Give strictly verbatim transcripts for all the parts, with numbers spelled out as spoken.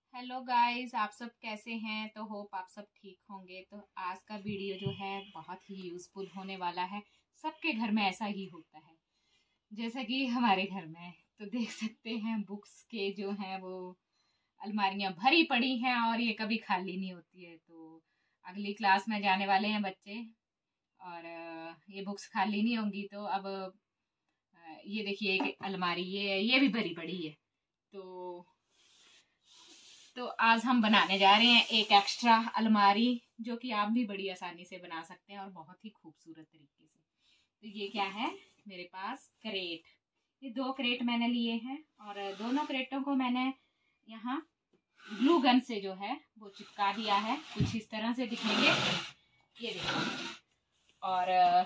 Hello guys, आप सब कैसे हैं। तो होप आप सब ठीक होंगे। तो आज का वीडियो जो है बहुत ही यूज़फुल होने वाला है। सबके घर में ऐसा ही होता है जैसा कि हमारे घर में है। तो देख सकते हैं बुक्स के जो हैं वो अलमारियां भरी पड़ी हैं और ये कभी खाली नहीं होती है। तो अगली क्लास में जाने वाले हैं बच्चे और अ, ये बुक्स खाली नहीं होंगी। तो अब अ, ये देखिए एक अलमारी ये ये भी भरी पड़ी है। तो तो आज हम बनाने जा रहे हैं एक एक्स्ट्रा अलमारी, जो कि आप भी बड़ी आसानी से बना सकते हैं और बहुत ही खूबसूरत तरीके से। तो ये क्या है, मेरे पास क्रेट, ये दो क्रेट मैंने लिए हैं और दोनों क्रेटों को मैंने यहाँ ग्लू गन से जो है वो चिपका दिया है। कुछ इस तरह से दिखेंगे, ये देखो। और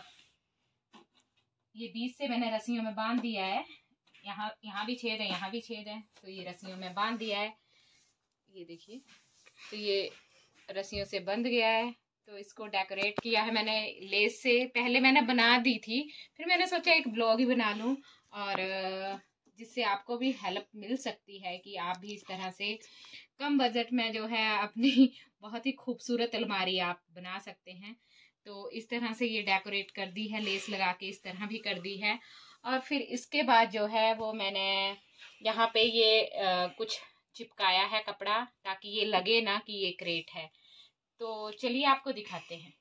ये बीच से मैंने रस्सियों में बांध दिया है। यहाँ यहाँ भी छेद है, यहाँ भी छेद है, तो ये रस्सियों में बांध दिया है। ये देखिए, तो ये रस्सियों से बंध गया है। तो इसको डेकोरेट किया है मैंने लेस से। पहले मैंने बना दी थी, फिर मैंने सोचा एक ब्लॉग ही बना लूं और जिससे आपको भी हेल्प मिल सकती है कि आप भी इस तरह से कम बजट में जो है अपनी बहुत ही खूबसूरत अलमारी आप बना सकते हैं। तो इस तरह से ये डेकोरेट कर दी है, लेस लगा के इस तरह भी कर दी है। और फिर इसके बाद जो है वो मैंने यहाँ पे ये आ, कुछ चिपकाया है कपड़ा, ताकि ये लगे ना कि ये क्रेट है। तो चलिए आपको दिखाते हैं।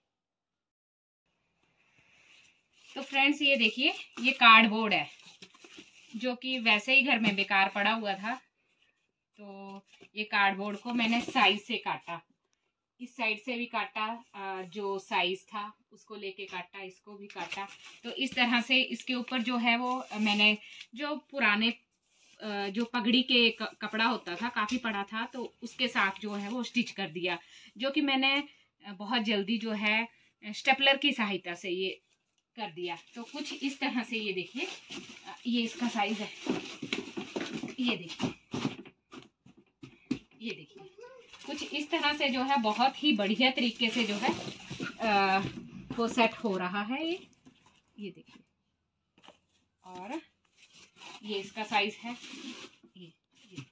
तो फ्रेंड्स ये देखिए, ये कार्डबोर्ड है जो कि वैसे ही घर में बेकार पड़ा हुआ था। तो ये कार्डबोर्ड को मैंने साइज से काटा, इस साइड से भी काटा, जो साइज था उसको लेके काटा, इसको भी काटा। तो इस तरह से इसके ऊपर जो है वो मैंने जो पुराने जो पगड़ी के कपड़ा होता था, काफ़ी पड़ा था, तो उसके साथ जो है वो स्टिच कर दिया, जो कि मैंने बहुत जल्दी जो है स्टेपलर की सहायता से ये कर दिया। तो कुछ इस तरह से ये देखिए, ये इसका साइज है, ये देखिए, ये देखिए कुछ इस तरह से जो है बहुत ही बढ़िया तरीके से जो है आ, वो सेट हो रहा है। ये ये देखिए, और ये इसका साइज है, ये ये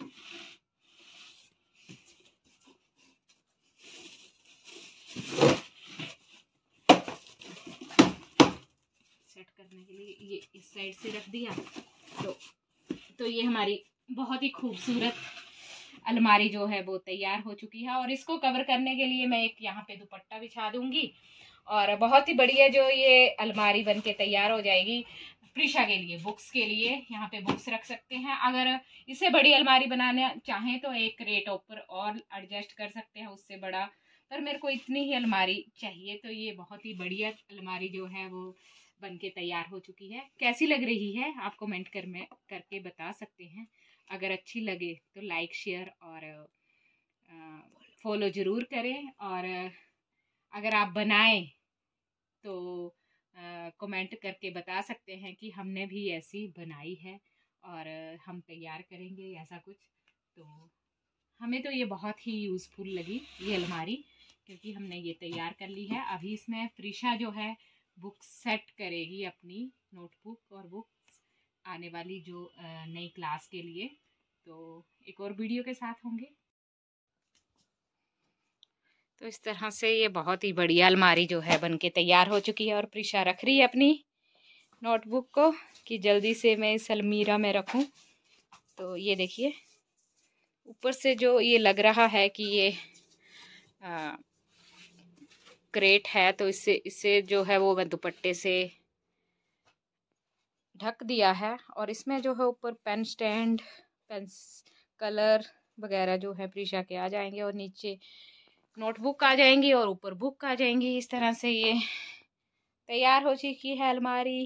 सेट करने के लिए ये इस साइड से रख दिया। तो तो ये हमारी बहुत ही खूबसूरत अलमारी जो है वो तैयार हो चुकी है। और इसको कवर करने के लिए मैं एक यहाँ पे दुपट्टा बिछा दूंगी और बहुत ही बढ़िया जो ये अलमारी बन के तैयार हो जाएगी। प्रीशा के लिए, बुक्स के लिए यहाँ पे बुक्स रख सकते हैं। अगर इससे बड़ी अलमारी बनाना चाहें तो एक रेट ऊपर और एडजस्ट कर सकते हैं उससे बड़ा, पर मेरे को इतनी ही अलमारी चाहिए। तो ये बहुत ही बढ़िया अलमारी जो है वो बन के तैयार हो चुकी है। कैसी लग रही है आप कमेंट कर में करके बता सकते हैं। अगर अच्छी लगे तो लाइक शेयर और फॉलो ज़रूर करें। और अगर आप बनाएं तो कमेंट करके बता सकते हैं कि हमने भी ऐसी बनाई है और हम तैयार करेंगे ऐसा कुछ। तो हमें तो ये बहुत ही यूज़फुल लगी ये अलमारी, क्योंकि हमने ये तैयार कर ली है। अभी इसमें प्रीशा जो है बुक सेट करेगी, अपनी नोटबुक और बुक्स आने वाली जो नई क्लास के लिए। तो एक और वीडियो के साथ होंगे। तो इस तरह से ये बहुत ही बढ़िया अलमारी जो है बन के तैयार हो चुकी है और प्रीशा रख रही है अपनी नोटबुक को कि जल्दी से मैं इस अलमीरा में रखूं। तो ये देखिए, ऊपर से जो ये लग रहा है कि ये आ, क्रेट है, तो इससे इससे जो है वो मैं दुपट्टे से ढक दिया है। और इसमें जो है ऊपर पेन स्टैंड, पेन कलर वगैरह जो है प्रीशा के आ जाएंगे और नीचे नोटबुक आ जाएंगी और ऊपर बुक आ जाएंगी। इस तरह से ये तैयार हो चुकी है अलमारी।